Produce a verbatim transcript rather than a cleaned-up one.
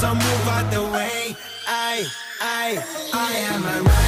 so move out the way. I, I, I am a rider.